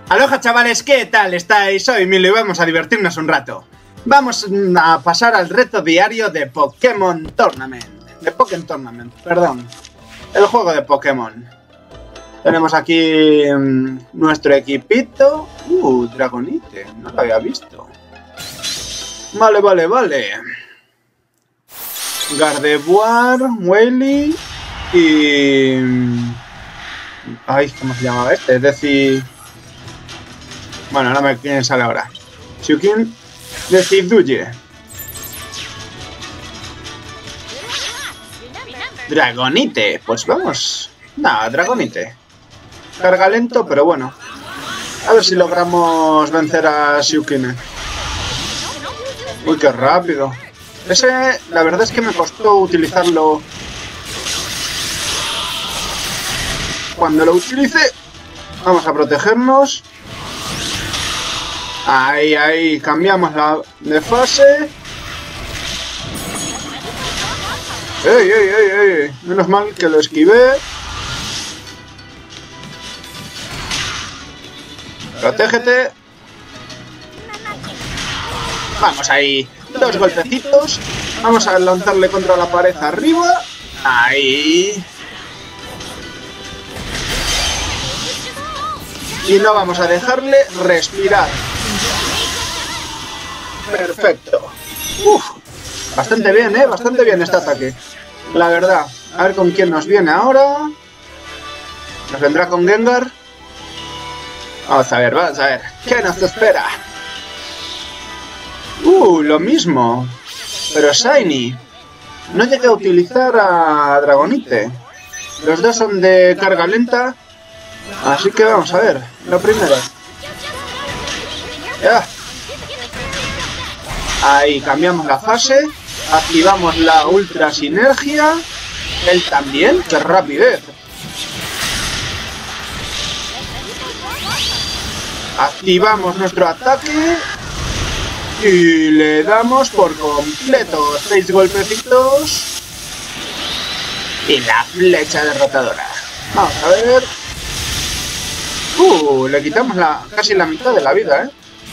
Aloha chavales, ¿qué tal estáis? Soy Milo y vamos a divertirnos un rato. Vamos a pasar al reto diario de Pokémon Tournament. De Pokémon Tournament, perdón. El juego de Pokémon. Tenemos aquí nuestro equipito. Dragonite, no lo había visto. Vale. Gardevoir, Wily y... Ay, ¿cómo se llamaba este? Es decir... Bueno, no me sale ahora. Shukin Deciduye. Dragonite, pues vamos. Nada, Dragonite. Carga lento, pero bueno. A ver si logramos vencer a Shukin. Uy, qué rápido. Ese, la verdad es que me costó utilizarlo. Cuando lo utilice, vamos a protegernos. Ahí, cambiamos la de fase. ¡Ey! Menos mal que lo esquivé. Protégete. Vamos ahí. 2 golpecitos. Vamos a lanzarle contra la pared arriba. Ahí. Y no vamos a dejarle respirar. Perfecto. Bastante bien, bastante bien este ataque. La verdad. A ver con quién nos viene ahora. ¿Nos vendrá con Gengar? Vamos a ver. ¿Qué nos espera? Lo mismo. Pero Shiny. No llegué a utilizar a Dragonite. Los dos son de carga lenta. Así que vamos a ver. Lo primero. Ya. Ahí, cambiamos la fase. Activamos la ultra sinergia. Él también. ¡Qué rapidez! Activamos nuestro ataque. Y le damos por completo 6 golpecitos. Y la flecha derrotadora. Vamos a ver. Le quitamos casi la mitad de la vida,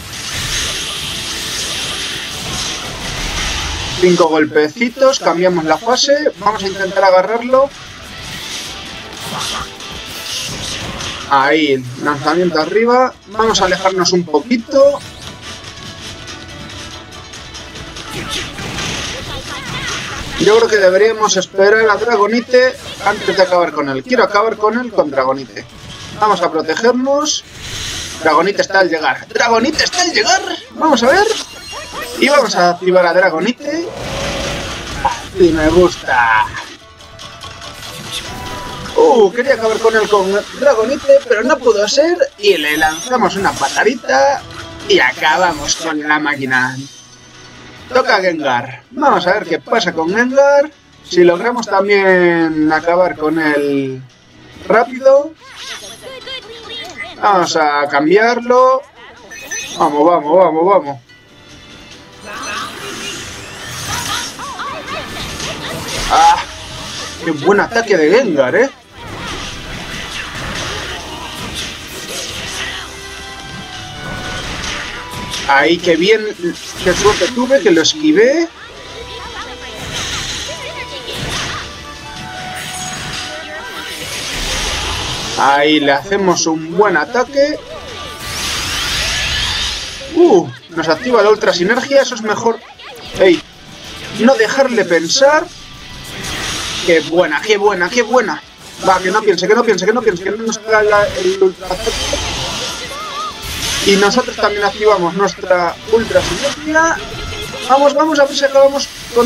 5 golpecitos, cambiamos la fase. Vamos a intentar agarrarlo. Ahí, lanzamiento arriba. Vamos a alejarnos un poquito. Yo creo que deberíamos esperar a Dragonite antes de acabar con él. Quiero acabar con él con Dragonite. Vamos a protegernos. Dragonite está al llegar. Vamos a ver. Y vamos a activar a Dragonite. Así me gusta. Quería acabar con él con Dragonite, pero no pudo ser. Y le lanzamos una patadita. Y acabamos con la máquina. Toca Gengar. Vamos a ver qué pasa con Gengar. Si logramos también acabar con él rápido. Vamos a cambiarlo. Vamos. ¡Qué buen ataque de Gengar, Ahí, qué bien, qué suerte tuve, que lo esquivé. Ahí le hacemos un buen ataque. Nos activa la ultra sinergia, eso es mejor. No dejarle pensar. ¡Qué buena! Va, que no piense, que no nos haga el ultra ataque. Y nosotros también activamos nuestra ultra sinergia. Vamos a ver si acabamos con...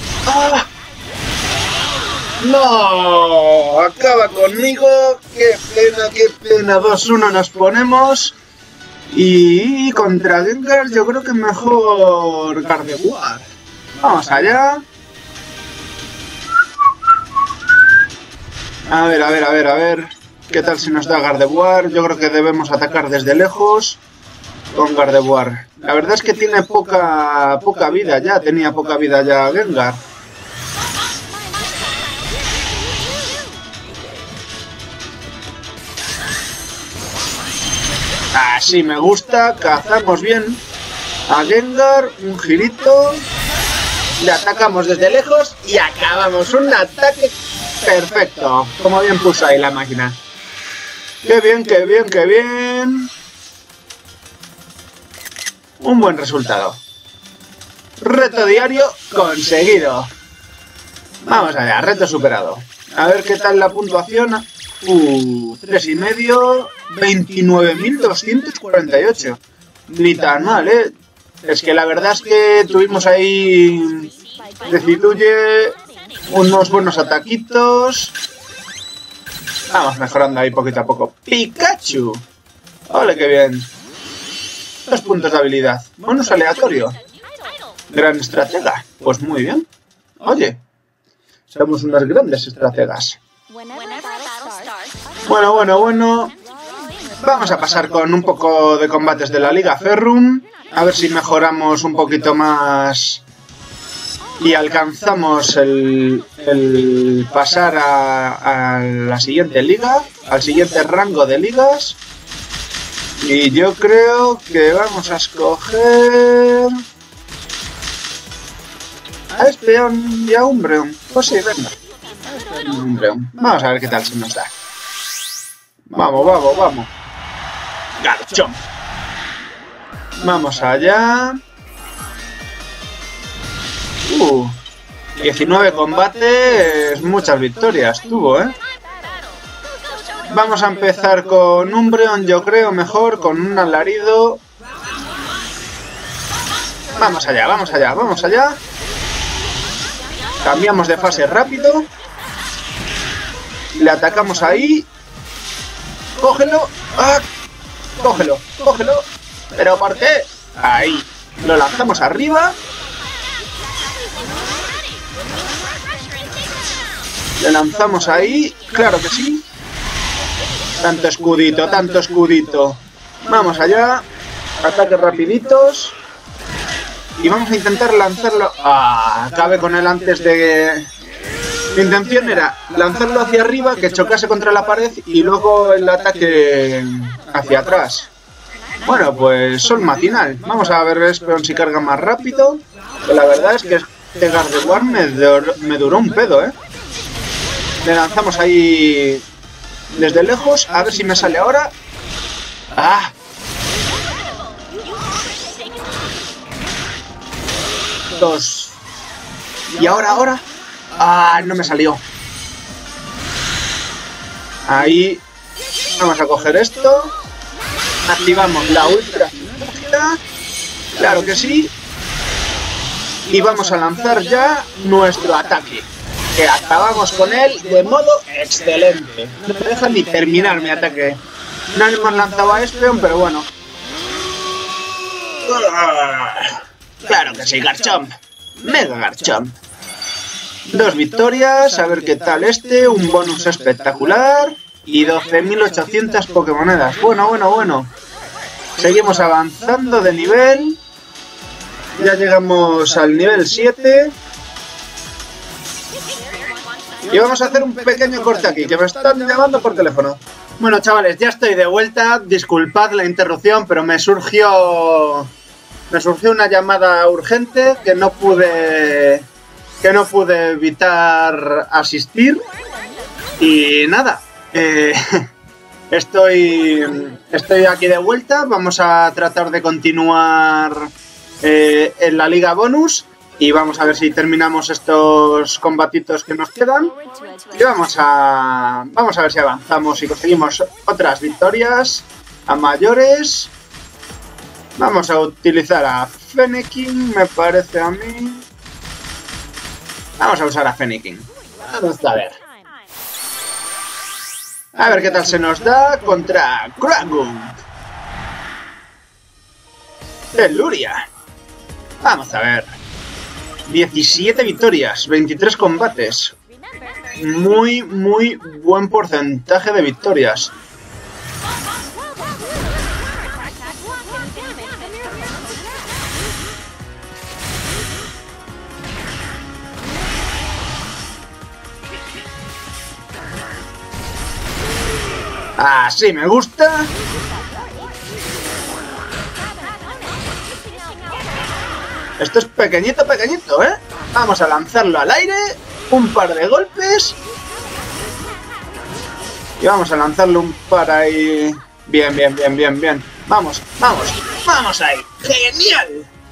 ¡No! Acaba conmigo. ¡Qué pena! 2-1 nos ponemos. Y contra Gengar yo creo que mejor Gardevoir. Vamos allá. A ver. ¿Qué tal si nos da Gardevoir? Yo creo que debemos atacar desde lejos con Gardevoir. La verdad es que tiene poca vida ya. Tenía poca vida ya Gengar. Así me gusta. Cazamos bien a Gengar. Un girito. Le atacamos desde lejos y acabamos un ataque perfecto. Como bien puso ahí la máquina. ¡Qué bien, qué bien, qué bien! Un buen resultado. Reto diario conseguido. Vamos allá, reto superado. A ver qué tal la puntuación. 3,5. 29.248. Ni tan mal, ¿eh? Es que la verdad es que tuvimos ahí... Destituye unos buenos ataquitos. Vamos mejorando ahí poquito a poco. ¡Pikachu! ¡Ole, qué bien! 2 puntos de habilidad. Bonus aleatorio. Gran estratega. Pues muy bien. Oye, somos unas grandes estrategas. Bueno. Vamos a pasar con un poco de combates de la Liga Ferrum. A ver si mejoramos un poquito más y alcanzamos el pasar a la siguiente liga, al siguiente rango de ligas. Y yo creo que vamos a escoger a Espeon y a Umbreon. Pues sí, venga. Umbreon. Vamos a ver qué tal se nos da. Vamos. Garchomp. Vamos allá. 19 combates, muchas victorias tuvo, ¿eh? Vamos a empezar con Umbreon, yo creo, mejor, con un alarido. Vamos allá. Cambiamos de fase rápido. Le atacamos ahí. Cógelo. ¡Ah! Cógelo. ¿Pero por qué? Ahí. Lo lanzamos arriba. Le lanzamos ahí. Claro que sí. Tanto escudito. Vamos allá. Ataques rapiditos. Y vamos a intentar lanzarlo. Acabe con él antes de... Mi intención era lanzarlo hacia arriba, que chocase contra la pared y luego el ataque hacia atrás. Bueno, pues sol matinal. Vamos a ver Espeon si carga más rápido. Que la verdad es que este Gardevoir me duró un pedo, ¿eh? Le lanzamos ahí desde lejos. A ver si me sale ahora. ¡Ah! Dos. Y ahora. ¡Ah! No me salió. Ahí. Vamos a coger esto. Activamos la ultra. Claro que sí. Y vamos a lanzar ya nuestro ataque. Que acabamos con él de modo excelente. No me deja ni terminar mi ataque. No hemos lanzado a Espeon, pero bueno. Claro que sí, Garchomp. Mega Garchomp. 2 victorias, a ver qué tal este. Un bonus espectacular. Y 12.800 Pokémonedas. Bueno. Seguimos avanzando de nivel. Ya llegamos al nivel 7. Y vamos a hacer un pequeño corte aquí, que me están llamando por teléfono. Bueno, chavales, ya estoy de vuelta. Disculpad la interrupción, pero me surgió una llamada urgente que no pude evitar asistir. Y nada, estoy aquí de vuelta. Vamos a tratar de continuar en la Liga Bonus. Y vamos a ver si terminamos estos combatitos que nos quedan. Y vamos a ver si avanzamos y conseguimos otras victorias a mayores. Vamos a utilizar a Fennekin, me parece a mí. Vamos a usar a Fennekin. Vamos a ver. A ver qué tal se nos da contra Kragun. Teluria. Vamos a ver. 17 victorias, 23 combates. Muy buen porcentaje de victorias. Así me gusta. Esto es pequeñito, pequeñito, ¿eh? Vamos a lanzarlo al aire. Un par de golpes. Y vamos a lanzarle un par ahí. Bien, bien, bien, bien, bien. Vamos, vamos, vamos ahí. ¡Genial!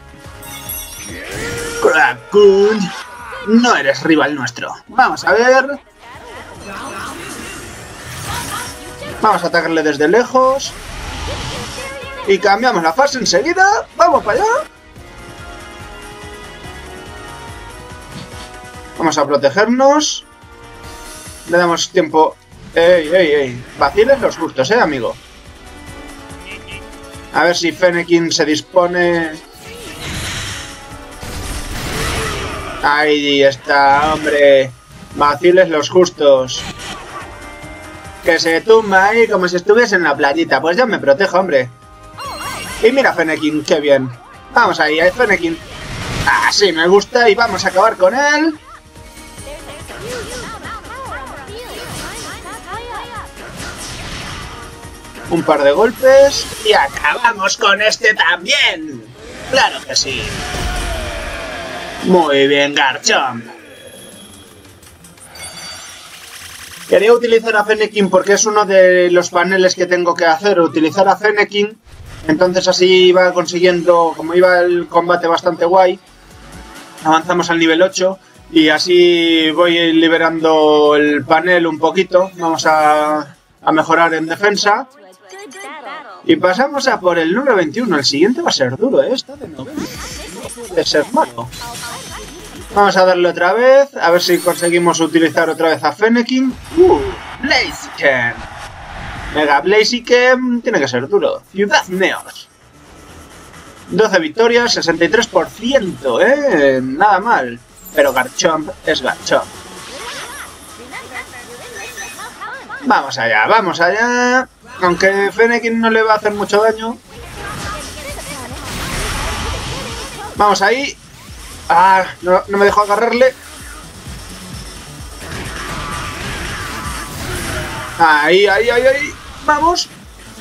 Crackun, no eres rival nuestro. Vamos a ver. Vamos a atacarle desde lejos. Y cambiamos la fase enseguida. Vamos para allá. Vamos a protegernos. Le damos tiempo. ¡Ey, ey, ey! Vaciles los gustos, amigo. A ver si Fennekin se dispone. Ahí está, hombre. Vaciles los justos. Que se tumba ahí como si estuviese en la playita. Pues ya me protejo, hombre. Y mira Fennekin, qué bien. Vamos ahí, Fennekin. Así me gusta y vamos a acabar con él. Un par de golpes y acabamos con este también. ¡Claro que sí! Muy bien, Garchomp. Quería utilizar a Fennekin porque es uno de los paneles que tengo que hacer. Utilizar a Fennekin. Entonces así iba consiguiendo, como iba el combate bastante guay. Avanzamos al nivel 8. Y así voy liberando el panel un poquito. Vamos a mejorar en defensa. Y pasamos a por el número 21. El siguiente va a ser duro, ¿eh? Está de 90. No puede ser malo. Vamos a darle otra vez. A ver si conseguimos utilizar otra vez a Fennekin. Blaziken. Mega Blaziken. Tiene que ser duro. Ciudad Neos. 12 victorias, 63%, ¿eh? Nada mal. Pero Garchomp es Garchomp. Vamos allá, vamos allá. Aunque Fennekin no le va a hacer mucho daño. Vamos ahí. Ah, no me dejó agarrarle. Ahí, ahí, ahí, ahí. Vamos.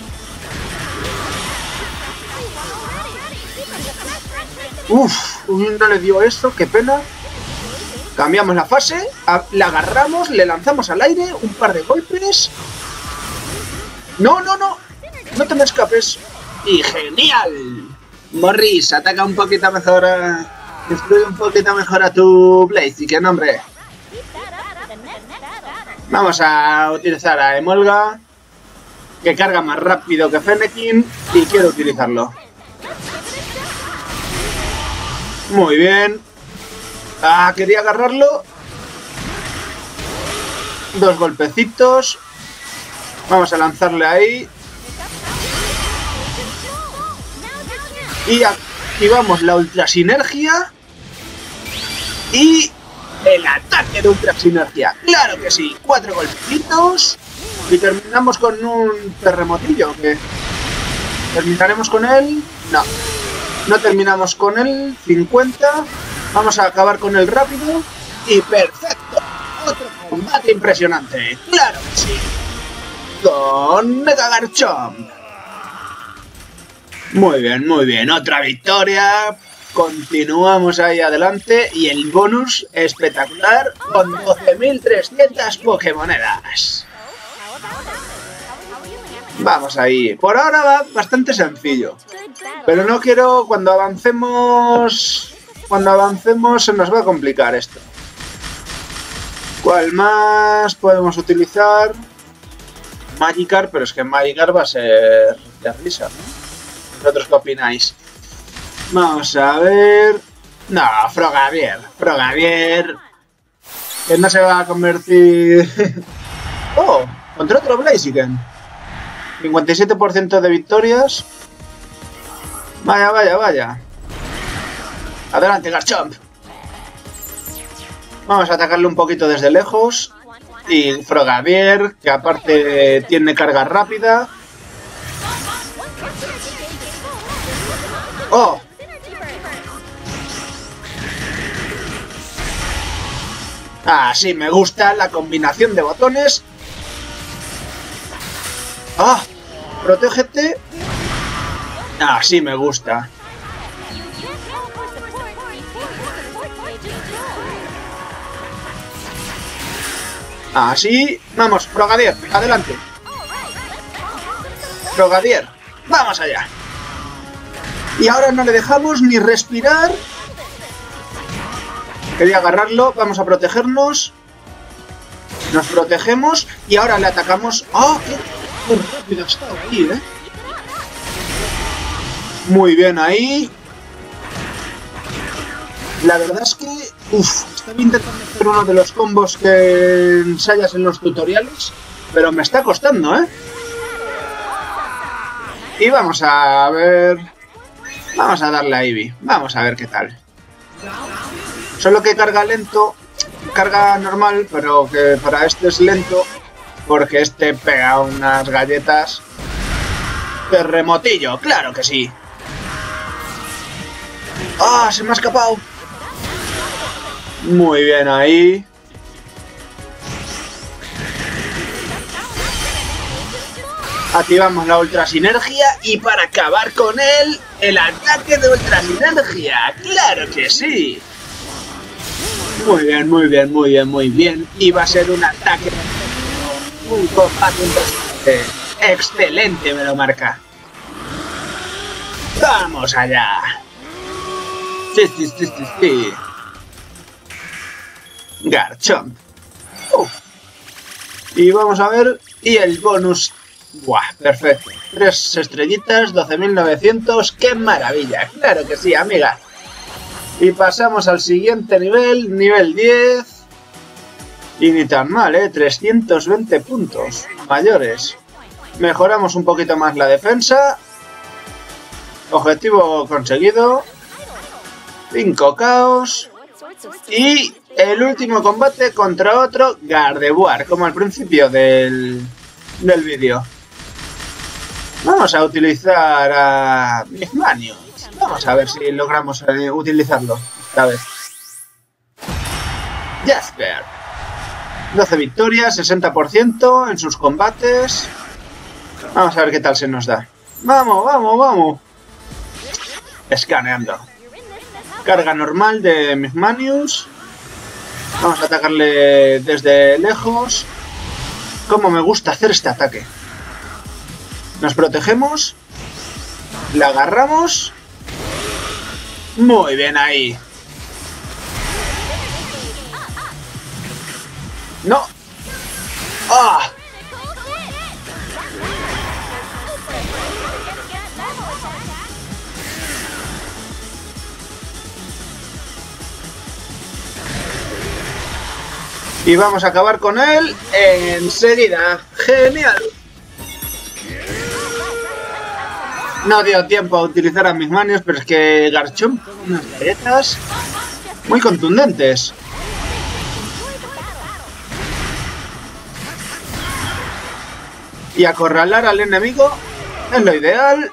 Uf, no le dio eso, qué pena. Cambiamos la fase. La agarramos, le lanzamos al aire. Un par de golpes. No, no, no. No te me escapes. Y genial. Morris, ataca un poquito mejor a... Destruye un poquito mejor a tu Blaziken, hombre. Vamos a utilizar a Emolga, que carga más rápido que Fennekin, y quiero utilizarlo. Muy bien. Ah, quería agarrarlo. Dos golpecitos. Vamos a lanzarle ahí. Y activamos la ultra sinergia. Y el ataque de ultra sinergia. ¡Claro que sí! 4 golpecitos. Y terminamos con un terremotillo. ¿Qué? ¿Terminaremos con él? No. No terminamos con él. 50. Vamos a acabar con él rápido. Y perfecto. Otro combate impresionante. ¡Claro que sí! Con Mega Garchomp. Muy bien, muy bien. Otra victoria. Continuamos ahí adelante. Y el bonus espectacular con 12.300 Pokémonedas. Vamos ahí. Por ahora va bastante sencillo. Pero no quiero... Cuando avancemos se nos va a complicar esto. ¿Cuál más podemos utilizar? Magikarp, pero es que Magikarp va a ser de risa, ¿no? ¿Vosotros qué opináis? Vamos a ver... No, Frogavier. Frogavier. Que no se va a convertir... ¡Oh! Contra otro Blaziken. 57% de victorias. Vaya, vaya, vaya. Adelante, Garchomp. Vamos a atacarle un poquito desde lejos. Y Frogavier, que aparte tiene carga rápida. ¡Oh! Ah, sí, me gusta la combinación de botones. ¡Ah! ¡Protégete! Ah, sí, me gusta. Así. Vamos, Frogadier, adelante. Frogadier, vamos allá. Y ahora no le dejamos ni respirar. Quería agarrarlo, vamos a protegernos. Nos protegemos y ahora le atacamos. ¡Oh! ¡Qué rápido ha estado ahí, eh! Muy bien ahí. La verdad es que... estaba intentando hacer uno de los combos que ensayas en los tutoriales, pero me está costando, ¿eh? Y vamos a ver... Vamos a darle a Eevee. Vamos a ver qué tal. Solo que carga lento, carga normal, pero que para este es lento, porque este pega unas galletas. Terremotillo, claro que sí. ¡Ah! Se me ha escapado. Muy bien ahí. Activamos la ultra sinergia y para acabar con él, el ataque de ultra sinergia. ¡Claro que sí! Muy bien, muy bien, muy bien, muy bien. Y va a ser un ataque. Un combate excelente, me lo marca. ¡Vamos allá! Sí, sí, sí, sí, sí. Garchomp. Y vamos a ver. Y el bonus. ¡Buah! Perfecto. 3 estrellitas, 12.900. ¡Qué maravilla! ¡Claro que sí, amiga! Y pasamos al siguiente nivel. Nivel 10. Y ni tan mal, ¿eh? 320 puntos. Mayores. Mejoramos un poquito más la defensa. Objetivo conseguido. 5 caos. Y el último combate contra otro Gardevoir, como al principio del vídeo. Vamos a utilizar a Mizmanius. Vamos a ver si logramos utilizarlo esta vez. Jasper. 12 victorias, 60% en sus combates. Vamos a ver qué tal se nos da. ¡Vamos, vamos, vamos! Escaneando. Carga normal de Mizmanius. Vamos a atacarle desde lejos. Cómo me gusta hacer este ataque. Nos protegemos. La agarramos. Muy bien ahí. No. ¡Ah! Y vamos a acabar con él enseguida. ¡Genial! No dio tiempo a utilizar a mis manos, pero es que Garchomp tiene unas galletas muy contundentes. Y acorralar al enemigo es lo ideal.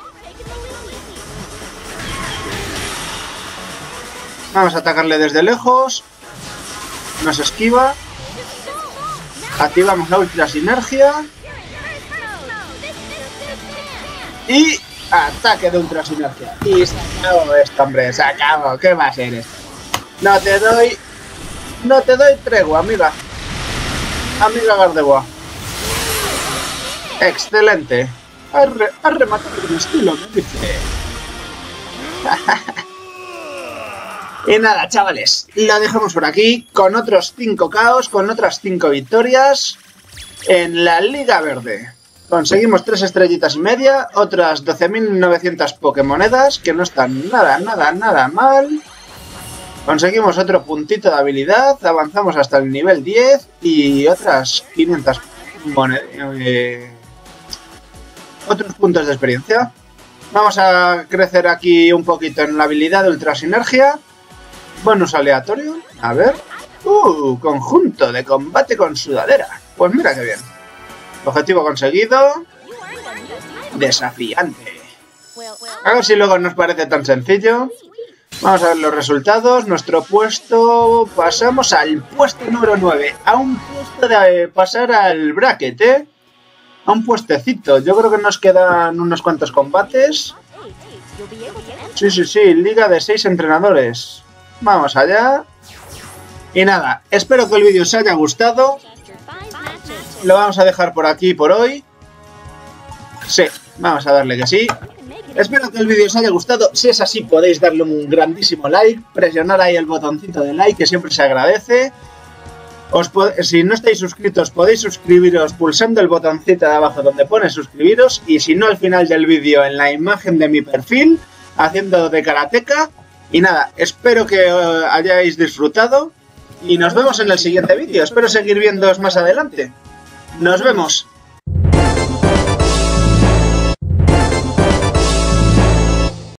Vamos a atacarle desde lejos. Nos esquiva. Activamos la ultra sinergia. Y ataque de ultra sinergia. Y se acabó esto, hombre. Se acabó. ¿Qué va a ser esto? No te doy tregua, amiga. Amiga Gardevoir. Excelente. Has rematado con estilo, me dice. Y nada, chavales, lo dejamos por aquí con otros 5 caos, con otras 5 victorias en la Liga Verde. Conseguimos 3 estrellitas y media, otras 12.900 Pokémonedas, que no están nada mal. Conseguimos otro puntito de habilidad, avanzamos hasta el nivel 10 y otras 500 otros puntos de experiencia. Vamos a crecer aquí un poquito en la habilidad de ultra sinergia. Bonus aleatorio, a ver. Conjunto de combate con sudadera. Pues mira qué bien. Objetivo conseguido. Desafiante. A ver si luego nos parece tan sencillo. Vamos a ver los resultados. Nuestro puesto... Pasamos al puesto número 9. A un puesto de pasar al bracket, ¿eh? A un puestecito. Yo creo que nos quedan unos cuantos combates. Sí. Liga de 6 entrenadores. Vamos allá. Y nada, espero que el vídeo os haya gustado. lo vamos a dejar por aquí por hoy. Sí, vamos a darle que sí. Espero que el vídeo os haya gustado. Si es así, podéis darle un grandísimo like, presionar ahí el botoncito de like, que siempre se agradece. Si no estáis suscritos, podéis suscribiros pulsando el botoncito de abajo donde pone suscribiros. Y si no, al final del vídeo, en la imagen de mi perfil, haciendo de karateka. Y nada, espero que hayáis disfrutado. Y nos vemos en el siguiente vídeo. Espero seguir viéndoos más adelante. Nos vemos.